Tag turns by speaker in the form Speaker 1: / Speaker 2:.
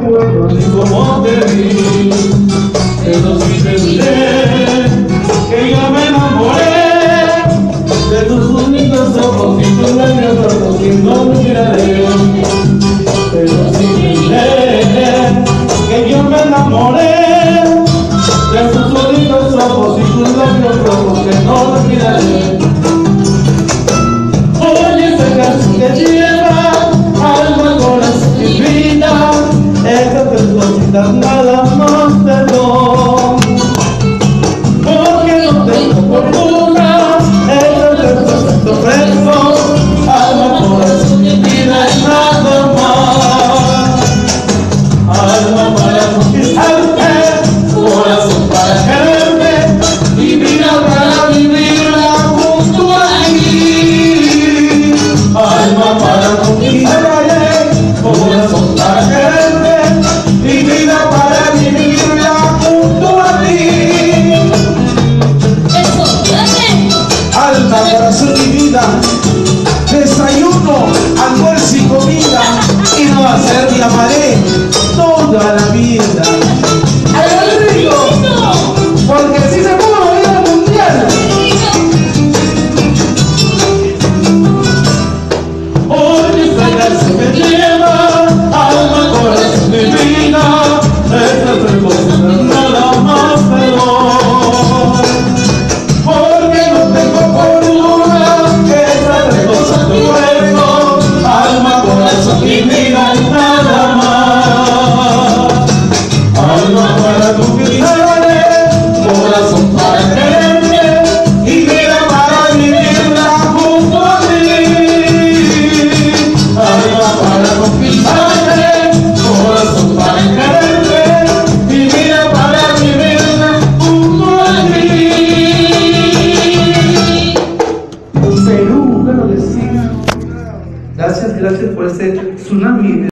Speaker 1: recuerdo ni cómo te vi, pero sí te diré que yo me enamoré de tus bonitos ojos y tus labios rojos y no me miraré. Pero sí te diré que yo me enamoré de tus bonitos ojos y tus labios rojos que no me miraré. Oye, esa canción que lleva alma, corazón y vida, esas tres cositas nada más te doy, porque no tengo fortuna, esas tres cosas te ofrezco, alma, corazón y vida y nada más. Alma para conquistarte, corazón para quererte y vida para vivirla junto a ti. Alma para conquistarte, corazón para quererte y vida para vivirla junto a ti.
Speaker 2: Eso, dale.
Speaker 1: Alma, corazón y vida, desayuno, almuerzo y comida, y no va a ser mi amaré toda la vida. ¡Ay, rico! Porque si se pudo a vida mundial. Hoy esta canción me lleva alma, corazón y vida, estas tres cosas nada más te doy, porque no tengo fortuna, esas tres cosas te ofrezco, alma, corazón y vida y nada más. Alma para conquistarte, corazón para quererte y vida para vivirla junto a ti. Alma para conquistarte, corazón para quererte y vida para vivirla junto a ti. Perú, claro que sí. Gracias por ese tsunami.